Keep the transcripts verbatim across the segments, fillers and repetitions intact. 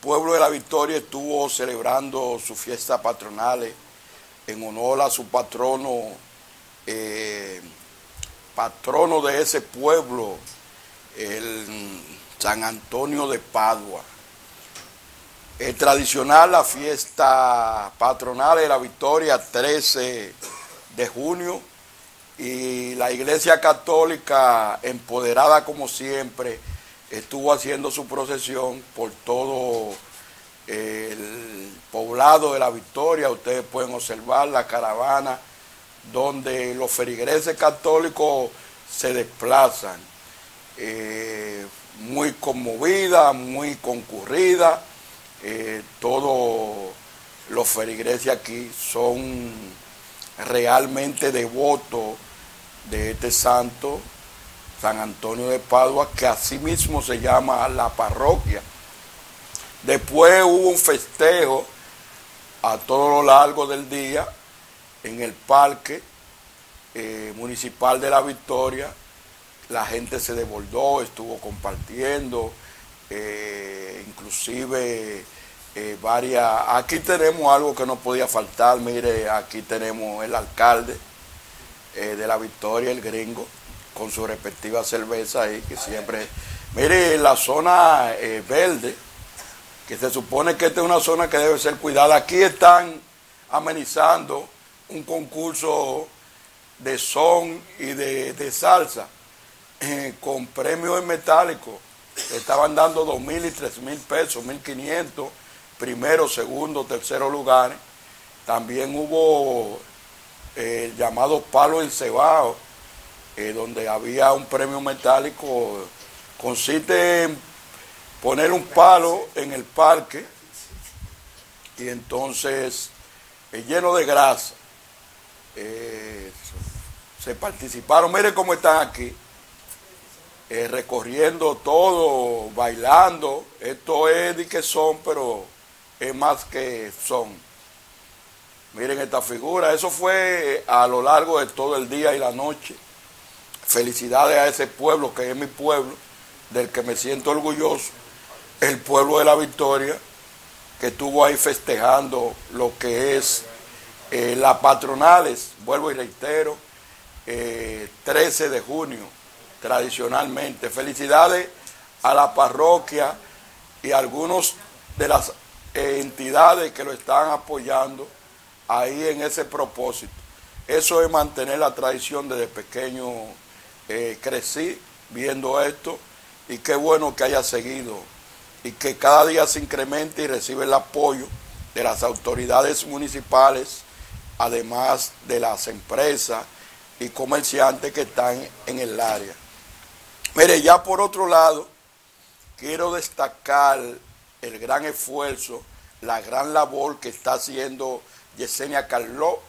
pueblo de La Victoria estuvo celebrando sus fiestas patronales en honor a su patrono, eh, patrono de ese pueblo, el San Antonio de Padua. Es tradicional la fiesta patronal de La Victoria, trece de junio, y la Iglesia Católica, empoderada como siempre, estuvo haciendo su procesión por todo el poblado de La Victoria. Ustedes pueden observar la caravana donde los feligreses católicos se desplazan. Eh, muy conmovida, muy concurrida. Eh, todos los feligreses aquí son realmente devotos de este santo, San Antonio de Padua, que así mismo se llama la parroquia. Después hubo un festejo a todo lo largo del día en el parque eh, municipal de La Victoria. La gente se desbordó, estuvo compartiendo, eh, inclusive eh, varias... Aquí tenemos algo que no podía faltar, mire, aquí tenemos el alcalde eh, de La Victoria, el gringo, con su respectiva cerveza ahí, que siempre... Mire, la zona eh, verde, que se supone que esta es una zona que debe ser cuidada, aquí están amenizando un concurso de son y de, de salsa, eh, con premios en metálico. Estaban dando dos mil y tres mil pesos, mil quinientos, primero, segundo, tercero lugares. También hubo eh, el llamado palo encebado, eh, donde había un premio metálico. Consiste en poner un palo en el parque y entonces eh, lleno de grasa. Eh, se participaron, miren cómo están aquí, eh, recorriendo todo, bailando. Esto es de que son, pero es más que son. Miren esta figura, eso fue a lo largo de todo el día y la noche. Felicidades a ese pueblo que es mi pueblo, del que me siento orgulloso, el pueblo de La Victoria, que estuvo ahí festejando lo que es eh, las patronales, vuelvo y reitero, eh, trece de junio, tradicionalmente. Felicidades a la parroquia y a algunos de las eh, entidades que lo están apoyando ahí en ese propósito. Eso es mantener la tradición. Desde pequeño eh, crecí viendo esto, y qué bueno que haya seguido y que cada día se incremente y recibe el apoyo de las autoridades municipales, además de las empresas y comerciantes que están en el área. Mire, ya por otro lado, quiero destacar el gran esfuerzo, la gran labor que está haciendo Yesenia Carló,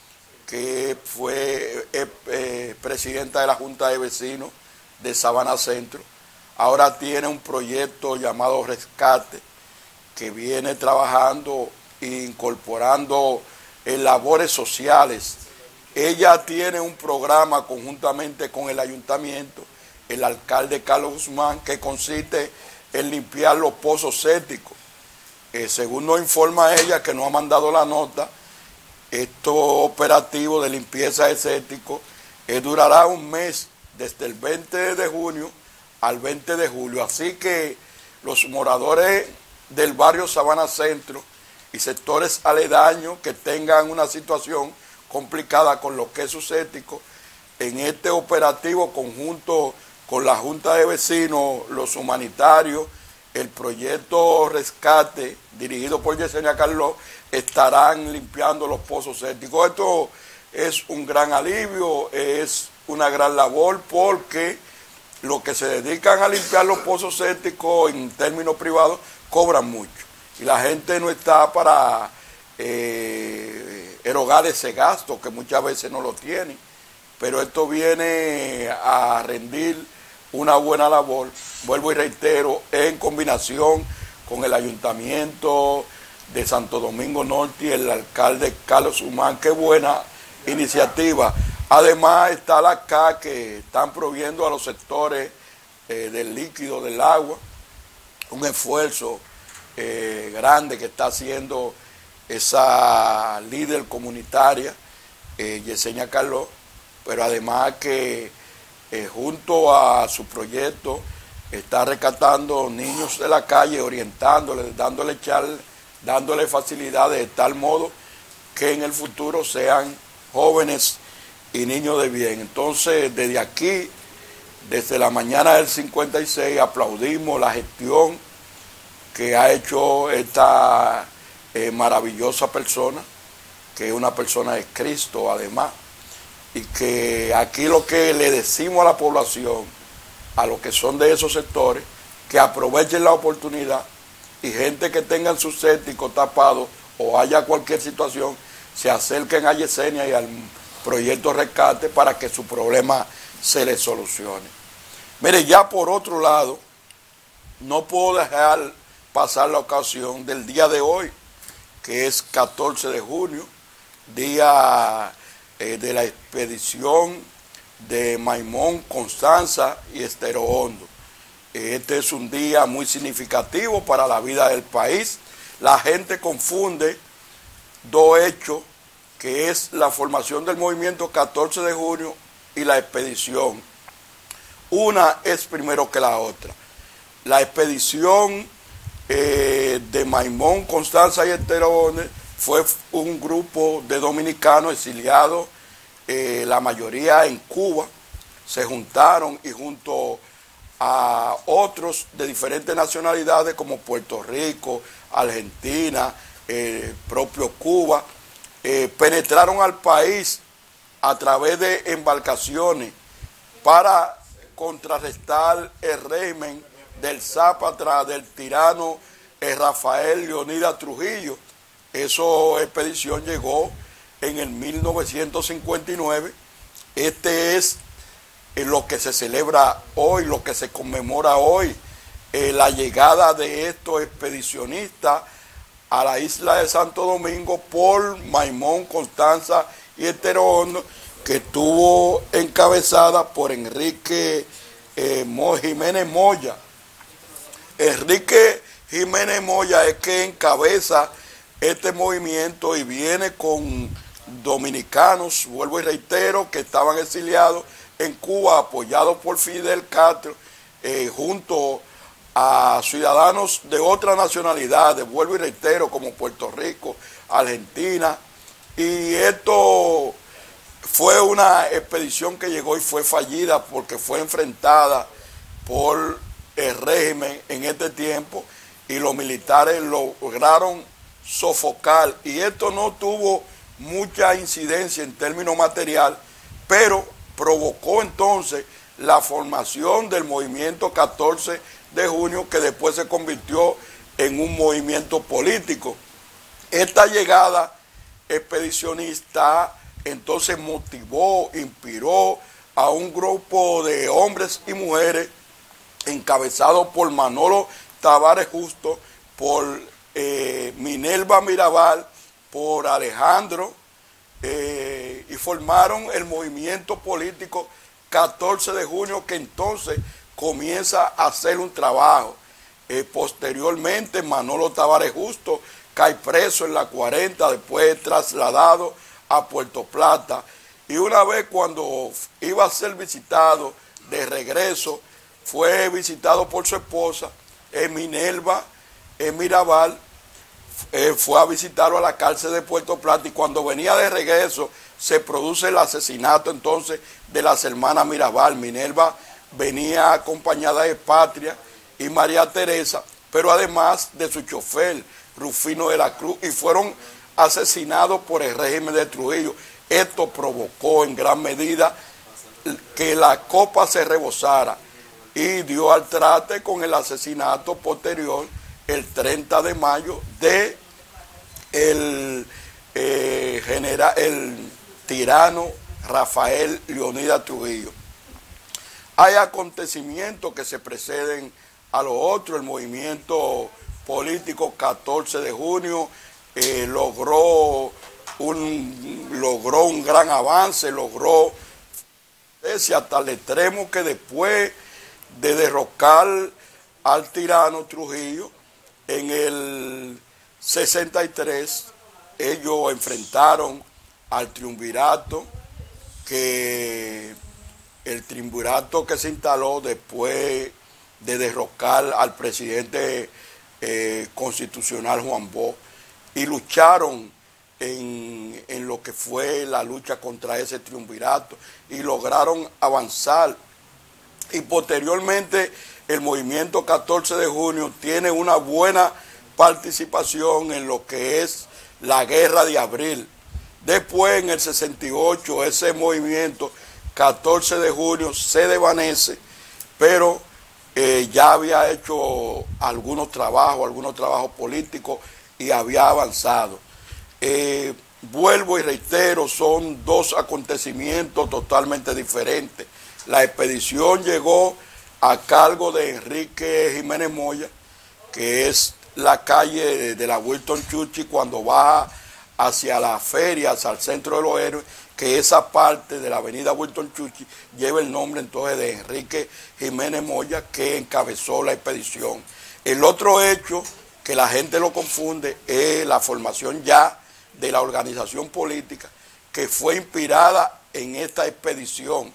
que fue eh, eh, presidenta de la Junta de Vecinos de Sabana Centro. Ahora tiene un proyecto llamado Rescate, que viene trabajando e incorporando en labores sociales. Ella tiene un programa conjuntamente con el ayuntamiento, el alcalde Carlos Guzmán, que consiste en limpiar los pozos sépticos. Eh, según nos informa ella, que nos ha mandado la nota, estos operativos de limpieza de sépticos eh, durará un mes, desde el veinte de junio al veinte de julio. Así que los moradores del barrio Sabana Centro y sectores aledaños que tengan una situación complicada con lo que es su séptico, en este operativo conjunto con la Junta de Vecinos, los humanitarios, el proyecto Rescate, dirigido por Yesenia Carló, estarán limpiando los pozos sépticos. Esto es un gran alivio, es una gran labor, porque los que se dedican a limpiar los pozos sépticos en términos privados cobran mucho. Y la gente no está para eh, erogar ese gasto, que muchas veces no lo tienen. Pero esto viene a rendir una buena labor, vuelvo y reitero, en combinación con el ayuntamiento de Santo Domingo Norte y el alcalde Carlos Guzmán. Qué buena iniciativa. Además está la C A, que están proviendo a los sectores eh, del líquido, del agua, un esfuerzo eh, grande que está haciendo esa líder comunitaria, eh, Yesenia Carlos, pero además que eh, junto a su proyecto está rescatando niños de la calle, orientándoles, dándole, char, dándole facilidades de tal modo que en el futuro sean jóvenes y niños de bien. Entonces, desde aquí, desde la mañana del cincuenta y seis, aplaudimos la gestión que ha hecho esta eh, maravillosa persona, que es una persona de Cristo además, y que aquí lo que le decimos a la población, a los que son de esos sectores, que aprovechen la oportunidad y gente que tengan su séptico tapado o haya cualquier situación, se acerquen a Yesenia y al proyecto Rescate para que su problema se les solucione. Mire, ya por otro lado, no puedo dejar pasar la ocasión del día de hoy, que es catorce de junio, día eh, de la expedición de Maimón, Constanza y Estero Hondo. Este es un día muy significativo para la vida del país. La gente confunde dos hechos, que es la formación del movimiento catorce de junio y la expedición. Una es primero que la otra. La expedición eh, de Maimón, Constanza y Estero Hondo fue un grupo de dominicanos exiliados, eh, la mayoría en Cuba, se juntaron y junto a otros de diferentes nacionalidades como Puerto Rico, Argentina, eh, propio Cuba, eh, penetraron al país a través de embarcaciones para contrarrestar el régimen del zápatra, del tirano eh, Rafael Leonidas Trujillo. Esa expedición llegó en el mil novecientos cincuenta y nueve. Este es eh, lo que se celebra hoy, lo que se conmemora hoy, eh, la llegada de estos expedicionistas a la isla de Santo Domingo por Maimón, Constanza y Estero Hondo, que estuvo encabezada por Enrique eh, Mo, Jiménez Moya. Enrique Jiménez Moya es que encabeza este movimiento y viene con dominicanos, vuelvo y reitero, que estaban exiliados en Cuba, apoyados por Fidel Castro, eh, junto a ciudadanos de otras nacionalidades, vuelvo y reitero, como Puerto Rico, Argentina, y esto fue una expedición que llegó y fue fallida porque fue enfrentada por el régimen en este tiempo y los militares lograron sofocar, y esto no tuvo mucha incidencia en términos material, pero provocó entonces la formación del movimiento catorce de junio, que después se convirtió en un movimiento político. Esta llegada expedicionista entonces motivó, inspiró a un grupo de hombres y mujeres encabezados por Manolo Tavares Justo, por eh, Minerva Mirabal, por Alejandro, eh, y formaron el movimiento político catorce de junio, que entonces comienza a hacer un trabajo. Eh, posteriormente, Manolo Tavares Justo cae preso en la cuarenta, después trasladado a Puerto Plata, y una vez cuando iba a ser visitado de regreso, fue visitado por su esposa, eh, Minerva eh, Mirabal, eh, fue a visitarlo a la cárcel de Puerto Plata, y cuando venía de regreso se produce el asesinato entonces de las hermanas Mirabal. Minerva venía acompañada de Patria y María Teresa, pero además de su chofer, Rufino de la Cruz, y fueron asesinados por el régimen de Trujillo. Esto provocó en gran medida que la copa se rebosara y dio al traste con el asesinato posterior el treinta de mayo de el, eh, general, el tirano Rafael Leonidas Trujillo. Hay acontecimientos que se preceden a lo otro. El movimiento político catorce de junio eh, logró, un, logró un gran avance, logró hasta el extremo que después de derrocar al tirano Trujillo, En el sesenta y tres ellos enfrentaron al triunvirato, que el triunvirato que se instaló después de derrocar al presidente eh, constitucional Juan Bosch, y lucharon en, en lo que fue la lucha contra ese triunvirato y lograron avanzar. Y posteriormente el movimiento catorce de junio tiene una buena participación en lo que es la guerra de abril. Después, en el sesenta y ocho, ese movimiento catorce de junio se desvanece, pero eh, ya había hecho algunos trabajos, algunos trabajos políticos y había avanzado. Eh, vuelvo y reitero, son dos acontecimientos totalmente diferentes. La expedición llegó a cargo de Enrique Jiménez Moya, que es la calle de la Wilton Chuchi cuando baja hacia la feria, hacia el centro de los héroes, que esa parte de la avenida Wilton Chuchi lleva el nombre entonces de Enrique Jiménez Moya, que encabezó la expedición. El otro hecho que la gente lo confunde es la formación ya de la organización política que fue inspirada en esta expedición.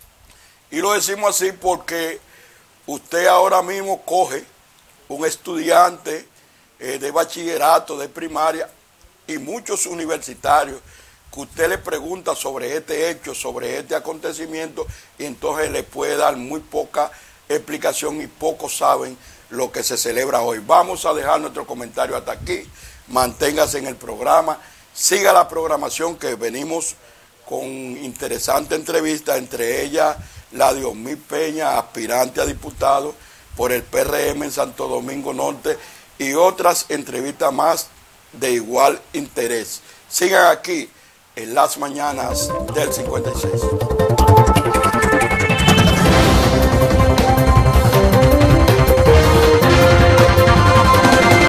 Y lo decimos así porque usted ahora mismo coge un estudiante eh, de bachillerato, de primaria, y muchos universitarios, que usted le pregunta sobre este hecho, sobre este acontecimiento, y entonces le puede dar muy poca explicación y pocos saben lo que se celebra hoy. Vamos a dejar nuestro comentario hasta aquí. Manténgase en el programa, siga la programación, que venimos con interesante entrevista, entre ellas la de Osmil Peña, aspirante a diputado por el P R M en Santo Domingo Norte, y otras entrevistas más de igual interés. Sigan aquí en las mañanas del cincuenta y seis.